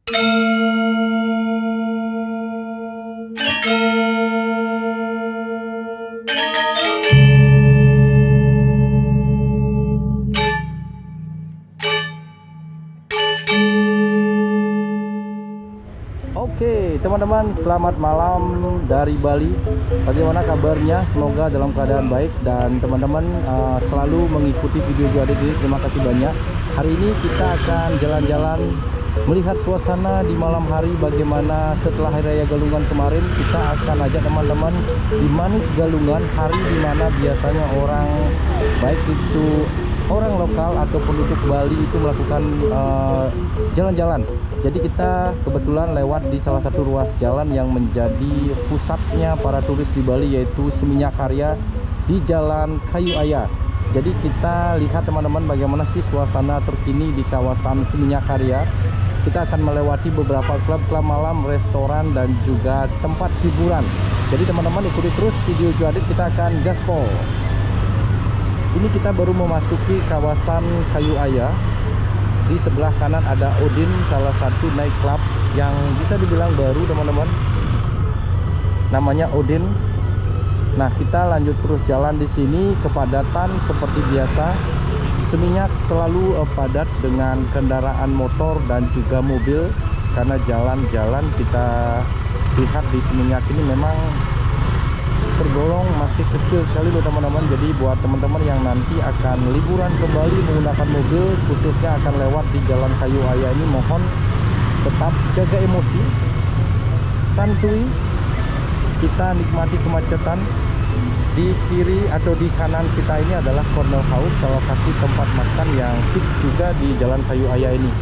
Oke teman-teman, selamat malam dari Bali. Bagaimana kabarnya? Semoga dalam keadaan baik dan teman-teman selalu mengikuti video Juadit ini. Terima kasih banyak. Hari ini kita akan jalan-jalan melihat suasana di malam hari. Bagaimana setelah Hari Raya Galungan kemarin, kita akan ajak teman-teman di Manis Galungan, hari dimana biasanya orang, baik itu orang lokal atau penduduk Bali itu melakukan jalan-jalan. Jadi kita kebetulan lewat di salah satu ruas jalan yang menjadi pusatnya para turis di Bali, yaitu Seminyak Karya di Jalan Kayu Aya. Jadi kita lihat teman-teman bagaimana sih suasana terkini di kawasan Seminyak Karya. Kita akan melewati beberapa klub-klub malam, restoran, dan juga tempat hiburan. Jadi teman-teman ikuti terus video Juadit, kita akan gaspol. Ini kita baru memasuki kawasan Kayu Aya. Di sebelah kanan ada Odin, salah satu night club yang bisa dibilang baru teman-teman. Namanya Odin. Nah, kita lanjut terus jalan di sini. Kepadatan seperti biasa. Seminyak selalu padat dengan kendaraan motor dan juga mobil, karena jalan-jalan kita lihat di Seminyak ini memang tergolong masih kecil sekali loh teman-teman. Jadi buat teman-teman yang nanti akan liburan ke Bali menggunakan mobil, khususnya akan lewat di Jalan Kayu Aya ini, mohon tetap jaga emosi, santuy. Kita nikmati kemacetan. Di kiri atau di kanan kita ini adalah Corner House, salah satu tempat makan yang hits juga di Jalan Kayu Aya ini.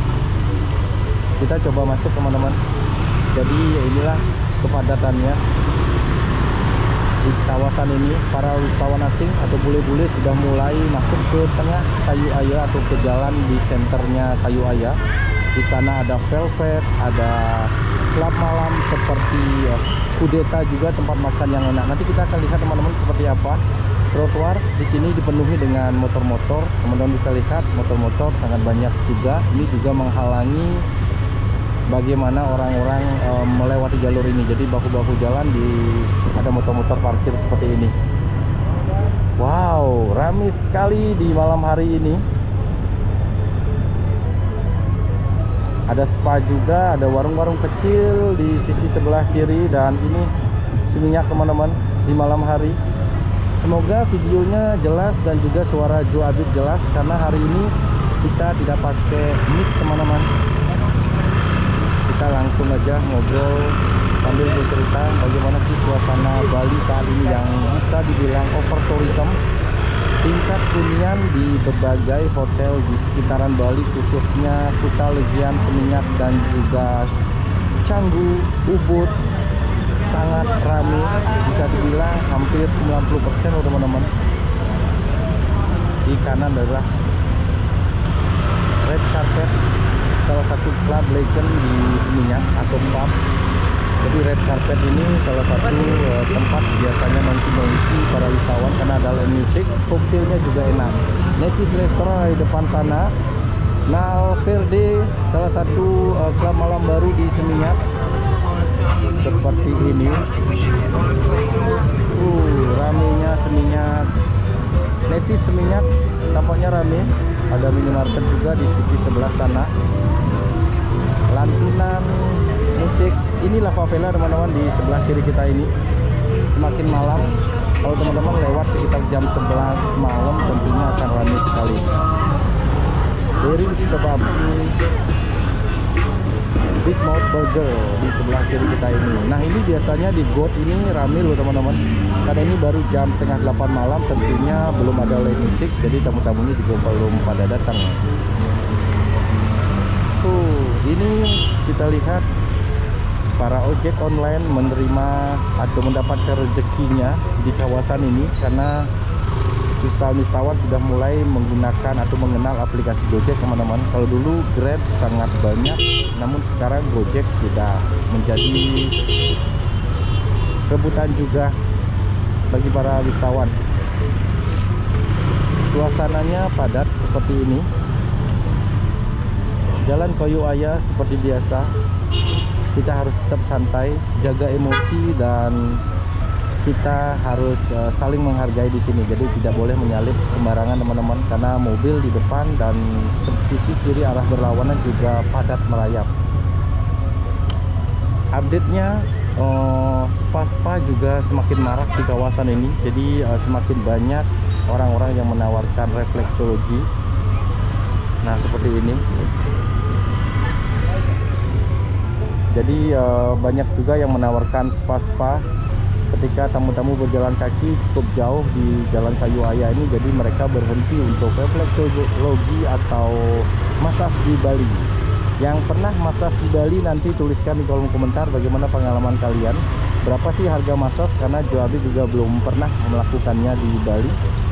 Kita coba masuk teman-teman. Jadi inilah kepadatannya di kawasan ini. Para wisatawan asing atau bule-bule sudah mulai masuk ke tengah Kayu Aya atau ke jalan di senternya Kayu Aya. Di sana ada Velvet, ada klub malam seperti Kudeta, juga tempat makan yang enak. Nanti kita akan lihat teman-teman seperti apa. Trotoar di sini dipenuhi dengan motor-motor. Teman-teman bisa lihat motor-motor sangat banyak juga. Ini juga menghalangi bagaimana orang-orang melewati jalur ini. Jadi bahu-bahu jalan ada motor-motor parkir seperti ini. Wow, ramai sekali di malam hari ini. Ada spa juga, ada warung-warung kecil di sisi sebelah kiri, dan ini Seminyak teman-teman di malam hari. Semoga videonya jelas dan juga suara Juadit jelas, karena hari ini kita tidak pakai mic teman-teman. Kita langsung aja ngobrol sambil bercerita bagaimana sih suasana Bali saat ini yang bisa dibilang over tourism. Tingkat hunian di berbagai hotel di sekitaran Bali, khususnya Kuta, Legian, Seminyak, dan juga Canggu, Ubud, sangat ramai. Bisa dibilang hampir 90% loh teman-teman. Di kanan adalah Red Carpet, salah satu klub legend di Seminyak atau pub. Jadi Red Carpet ini salah satu tempat biasanya nongki-nongki para wisatawan, karena ada live music, koktailnya juga enak. Netis Restoran di depan sana. Nal Verde, salah satu klub malam baru di Seminyak. Seperti ini. Ramenya Seminyak. Netis Seminyak tampaknya rame. Ada minimarket juga di sisi sebelah sana. Lantunan musik. Inilah favela teman-teman di sebelah kiri kita ini. Semakin malam, kalau teman-teman lewat sekitar jam 11 malam, tentunya akan ramai sekali. Deris Kebab, Big Mouth Burger di sebelah kiri kita ini. Nah, ini biasanya di GOAT ini ramai loh teman-teman, karena ini baru jam setengah 8 malam, tentunya belum ada live music, jadi tamu-tamunya juga belum pada datang. Ini kita lihat para ojek online menerima atau mendapatkan rezekinya di kawasan ini, karena wisatawan sudah mulai menggunakan atau mengenal aplikasi Gojek teman-teman. Kalau dulu Grab sangat banyak, namun sekarang Gojek sudah menjadi rebutan juga bagi para wisatawan. Suasananya padat seperti ini. Jalan Kayu Aya seperti biasa, kita harus tetap santai, jaga emosi, dan kita harus saling menghargai di sini. Jadi tidak boleh menyalip sembarangan teman-teman, karena mobil di depan dan sisi kiri arah berlawanan juga padat merayap. Update-nya, spa juga semakin marak di kawasan ini. Jadi semakin banyak orang-orang yang menawarkan refleksologi. Nah, seperti ini. Jadi banyak juga yang menawarkan spa ketika tamu-tamu berjalan kaki cukup jauh di Jalan Kayu Aya ini. Jadi mereka berhenti untuk refleksologi atau massage di Bali. Yang pernah massage di Bali nanti tuliskan di kolom komentar bagaimana pengalaman kalian. Berapa sih harga massage, karena Joabi juga belum pernah melakukannya di Bali.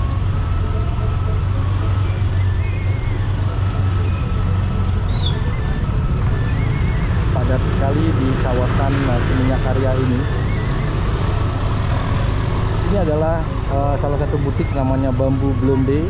Padat sekali di kawasan Seminyak Karya ini. Ini adalah salah satu butik namanya Bambu Blonde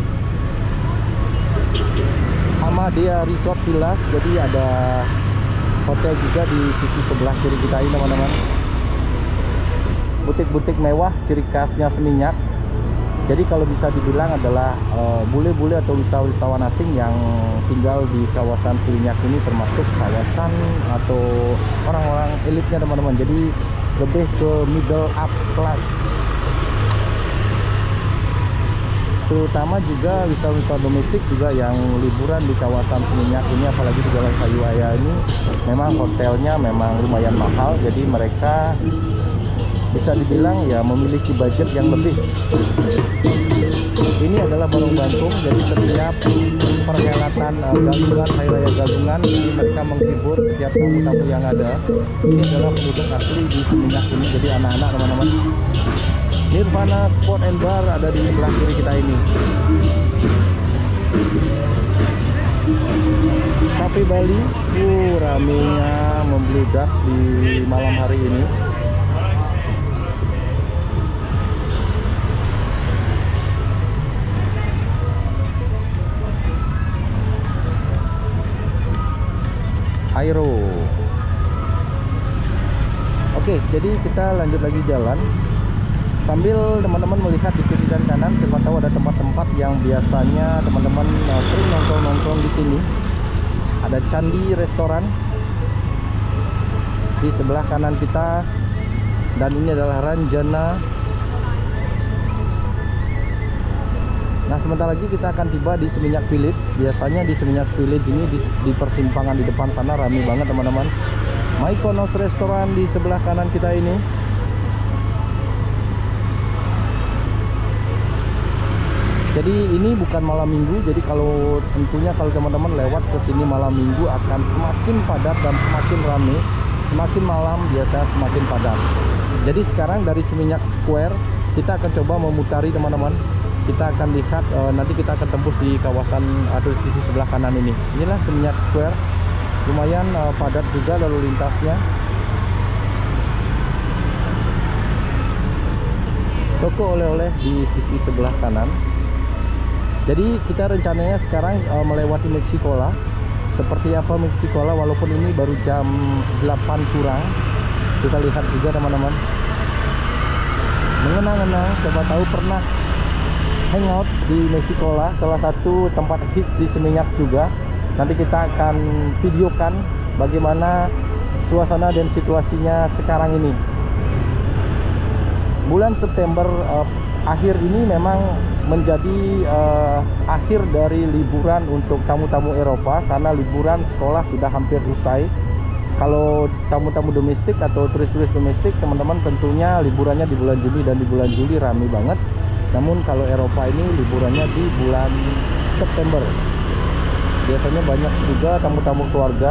Amadea Resort Villas. Jadi ada hotel juga di sisi sebelah kiri kita ini teman-teman. Butik-butik mewah, ciri khasnya Seminyak. Jadi kalau bisa dibilang adalah bule-bule atau wisatawan asing yang tinggal di kawasan Seminyak ini, termasuk kawasan atau orang-orang elitnya teman-teman. Jadi lebih ke middle up class, terutama juga wisatawan domestik juga yang liburan di kawasan Seminyak ini, apalagi di Jalan Kayu Aya ini. Memang hotelnya memang lumayan mahal, jadi mereka bisa dibilang ya memiliki budget yang lebih. Ini adalah Barong Bangkong, jadi setiap perhelatan Galungan, Hari Raya Galungan, jadi mereka menghibur setiap tamu-tamu yang ada. Ini adalah penduduk asli di Seminyak ini, jadi anak-anak teman-teman. Nirvana Sport and Bar ada di sebelah kiri kita ini. Cafe Bali, ramenya membludak di malam hari ini. Aero. Oke, jadi kita lanjut lagi jalan sambil teman-teman melihat di kiri dan kanan. Siapa tahu ada tempat-tempat yang biasanya teman-teman sering nongkrong-nongkrong di sini. Ada Candi Restoran di sebelah kanan kita, dan ini adalah Ranjana. Nah, sebentar lagi kita akan tiba di Seminyak Village. Biasanya di Seminyak Village ini di persimpangan di depan sana ramai banget teman-teman. Mykonos Restoran di sebelah kanan kita ini. Jadi ini bukan malam minggu, jadi kalau tentunya kalau teman-teman lewat ke sini malam minggu akan semakin padat dan semakin ramai. Semakin malam biasa semakin padat. Jadi sekarang dari Seminyak Square kita akan coba memutari teman-teman. Kita akan lihat, nanti kita akan tembus di kawasan atau di sisi sebelah kanan ini. Inilah Seminyak Square, lumayan padat juga lalu lintasnya. Toko oleh-oleh di sisi sebelah kanan. Jadi kita rencananya sekarang melewati Meksikola. Seperti apa Meksikola, walaupun ini baru jam 8 kurang. Kita lihat juga teman-teman. Mengenang-enang, siapa tahu pernah hangout di Meksikola, salah satu tempat hits di Seminyak juga. Nanti kita akan videokan bagaimana suasana dan situasinya sekarang ini. Bulan September akhir ini memang menjadi akhir dari liburan untuk tamu-tamu Eropa, karena liburan sekolah sudah hampir usai. Kalau tamu-tamu domestik atau turis-turis domestik, teman-teman tentunya liburannya di bulan Juni, dan di bulan Juli ramai banget. Namun kalau Eropa ini liburannya di bulan September. Biasanya banyak juga tamu-tamu keluarga.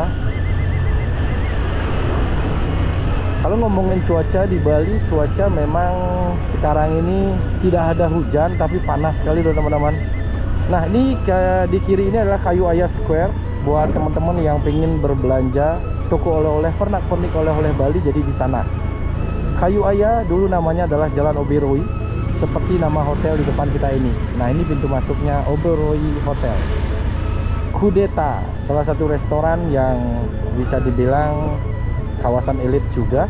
Kalau ngomongin cuaca di Bali, cuaca memang sekarang ini tidak ada hujan, tapi panas sekali loh teman-teman. Nah, ini di kiri ini adalah Kayu Aya Square. Buat teman-teman yang pengen berbelanja toko oleh-oleh, pernak-pernik oleh-oleh Bali, jadi di sana. Kayu Aya dulu namanya adalah Jalan Oberoi, seperti nama hotel di depan kita ini. Nah, ini pintu masuknya Oberoi Hotel. Kudeta, salah satu restoran yang bisa dibilang kawasan elit juga.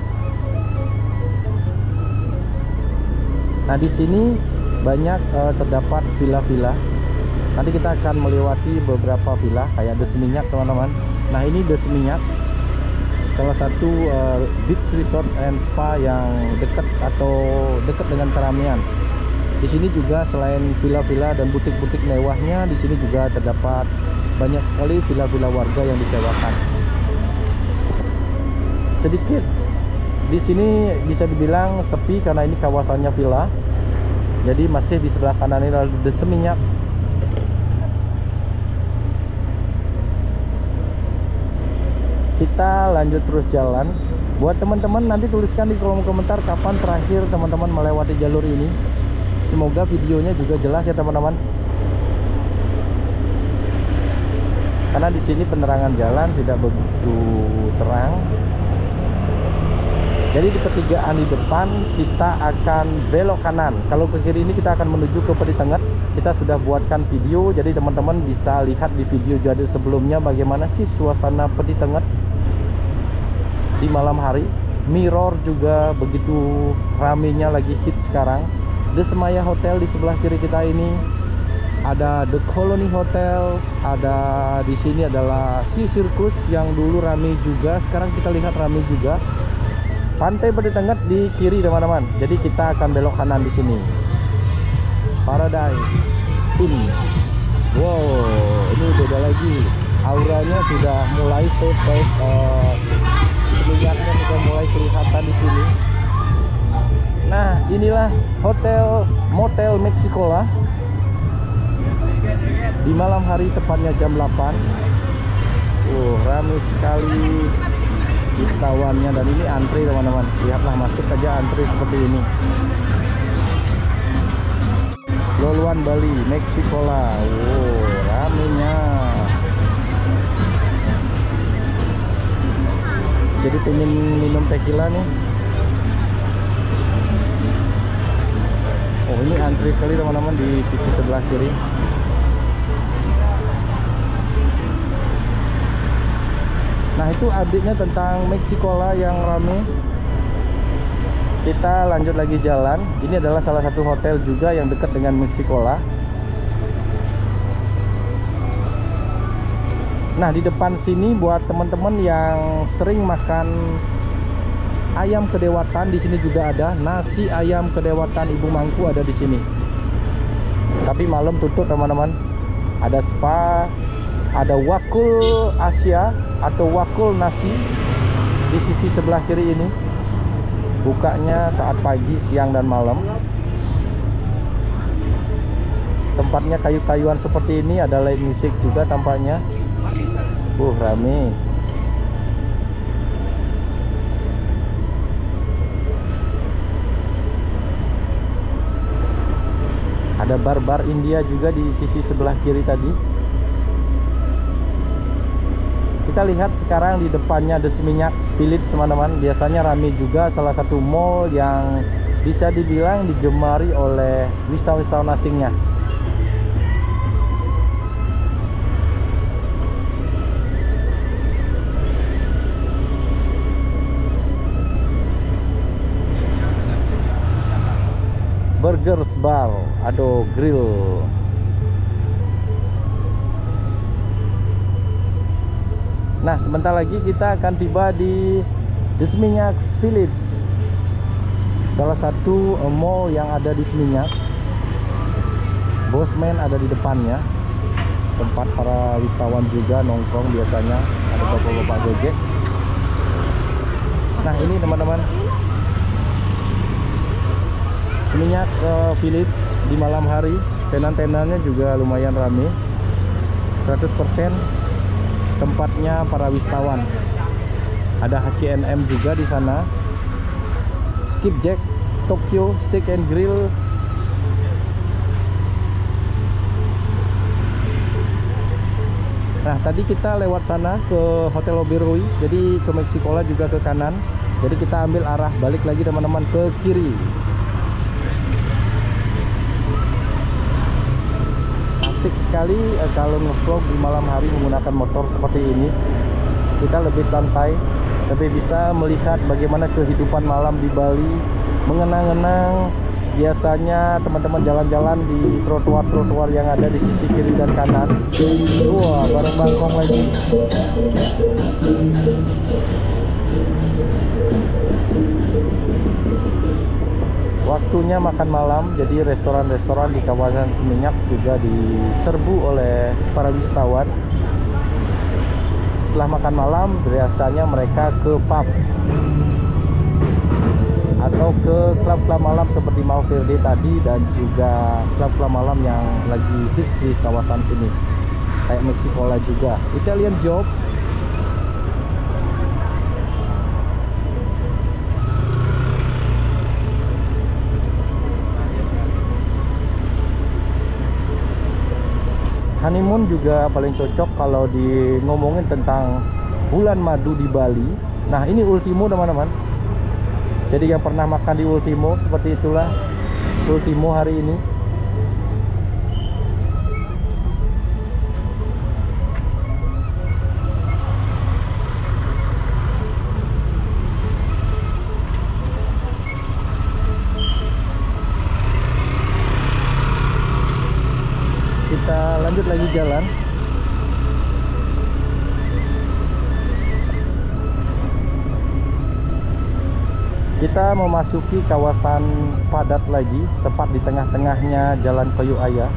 Nah, di sini banyak terdapat villa-villa. Nanti kita akan melewati beberapa villa kayak The Seminyak, teman-teman. Nah, ini The Seminyak, salah satu beach resort and spa yang dekat dengan keramaian. Di sini juga selain villa-villa dan butik-butik mewahnya, di sini juga terdapat banyak sekali villa-villa warga yang disewakan. Sedikit di sini bisa dibilang sepi karena ini kawasannya villa. Jadi masih di sebelah kanan ini ada The Seminyak. Kita lanjut terus jalan. Buat teman-teman, nanti tuliskan di kolom komentar kapan terakhir teman-teman melewati jalur ini. Semoga videonya juga jelas ya, teman-teman. Karena di sini penerangan jalan tidak begitu terang. Jadi di pertigaan di depan kita akan belok kanan. Kalau ke kiri ini kita akan menuju ke Peti Tengah. Kita sudah buatkan video, jadi teman-teman bisa lihat di video jadi sebelumnya bagaimana sih suasana Peti Tengah di malam hari. Mirror juga begitu ramenya, lagi hits sekarang. The Semaya Hotel di sebelah kiri kita ini, ada The Colony Hotel, ada di sini adalah Sea Circus yang dulu rame juga, sekarang kita lihat rame juga. Pantai Peti Tengah di kiri, teman-teman. Jadi kita akan belok kanan di sini. Paradise Inn. Wow, ini beda lagi. Auranya sudah mulai minyaknya sudah mulai kelihatan di sini. Nah, inilah hotel Motel Mexicola. Di malam hari, tepatnya jam 8. Ramai sekali wisatawannya, dan ini antri, teman-teman. Lihatlah, masuk aja antri seperti ini. Loluan Bali Mexicola. Ramenya. Jadi pengen minum tequila nih. Oh, ini antri sekali, teman-teman, di sisi sebelah kiri. Nah, itu update-nya tentang Mexicola yang rame. Kita lanjut lagi jalan. Ini adalah salah satu hotel juga yang dekat dengan Mexicola. Nah, di depan sini buat teman-teman yang sering makan ayam kedewatan, di sini juga ada nasi ayam kedewatan Ibu Mangku, ada di sini. Tapi malam tutup, teman-teman. Ada spa, ada Wakul Asia atau Wakul Nasi di sisi sebelah kiri ini. Bukanya saat pagi, siang, dan malam. Tempatnya kayu-kayuan seperti ini, ada live music juga tampaknya. Rame. Ada bar-bar India juga di sisi sebelah kiri tadi. Kita lihat sekarang di depannya The Seminyak Village, teman-teman. Biasanya rame juga, salah satu mall yang bisa dibilang digemari oleh wisatawan asingnya. Burgers Bar, Ado Grill. Nah, sebentar lagi kita akan tiba di The Seminyak Village, salah satu mall yang ada di Seminyak. Bosman ada di depannya, tempat para wisatawan juga nongkrong biasanya, ada bapak-bapak gojek. Nah, ini teman-teman, Seminyak Village di malam hari. Tenan-tenannya juga lumayan rame, 100% tempatnya para wisatawan. Ada H&M juga di sana. Skipjack, Tokyo Steak and Grill. Nah, tadi kita lewat sana ke Hotel Oberoi, jadi ke Mexicola juga ke kanan. Jadi kita ambil arah balik lagi, teman-teman, ke kiri. asik sekali kalau ngevlog di malam hari menggunakan motor seperti ini. Kita lebih santai, lebih bisa melihat bagaimana kehidupan malam di Bali, mengenang-enang. Biasanya teman-teman jalan-jalan di trotoar-trotoar yang ada di sisi kiri dan kanan. Wah, bareng bangkong lagi. Waktunya makan malam, jadi restoran-restoran di kawasan Seminyak juga diserbu oleh para wisatawan. Setelah makan malam, biasanya mereka ke pub atau ke klub-klub malam seperti Malverde tadi, dan juga klub-klub malam yang lagi hits di kawasan sini, kayak Mexicola juga, Italian Job. Honeymoon juga paling cocok kalau di ngomongin tentang bulan madu di Bali. Nah, ini Ultimo teman-teman. Jadi yang pernah makan di Ultimo, seperti itulah Ultimo hari ini. Kita lanjut lagi jalan. Kita memasuki kawasan padat lagi, tepat di tengah-tengahnya Jalan Kayu Ayah.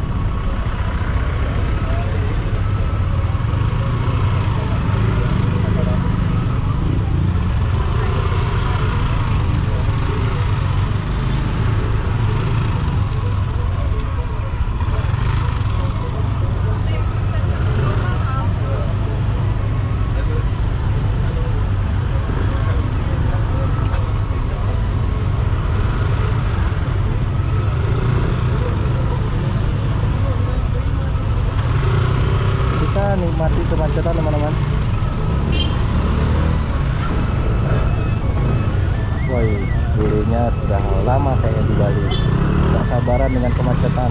Nikmati kemacetan teman-teman. Woi, bulunya sudah lama kayak di Bali, tak sabaran dengan kemacetan.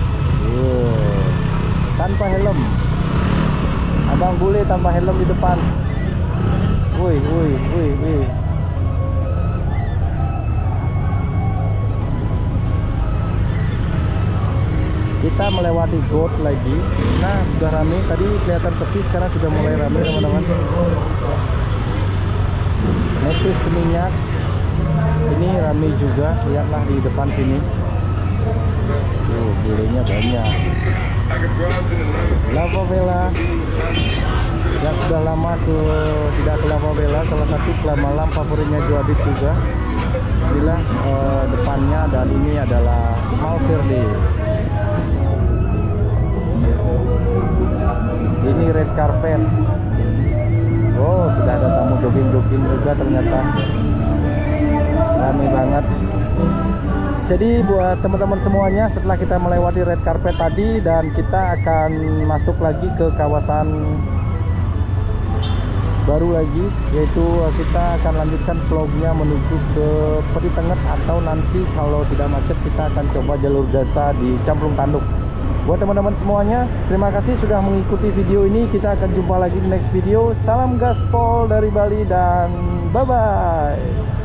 Tanpa helm, abang bule tanpa helm di depan. Woi. Kita melewati got lagi. Nah, sudah rame. Tadi kelihatan sepi, sekarang sudah mulai rame teman-teman. Netis Seminyak ini rame juga, lihatlah di depan sini. Bulenya banyak. Lava Vela yang sudah lama tidak ke Lava Vela, salah satu klub malam favoritnya Joadit juga. Inilah depannya, dan ini adalah Malverde. Ini red carpet. Oh, sudah ada tamu jogging-jogging juga ternyata. Ramai banget. Jadi buat teman-teman semuanya, setelah kita melewati red carpet tadi, dan kita akan masuk lagi ke kawasan baru lagi, yaitu kita akan lanjutkan vlognya menuju ke Peti Tenget, atau nanti kalau tidak macet kita akan coba jalur Gasa di Camplung Tanduk. Buat teman-teman semuanya, terima kasih sudah mengikuti video ini. Kita akan jumpa lagi di next video. Salam gaspol dari Bali dan bye-bye.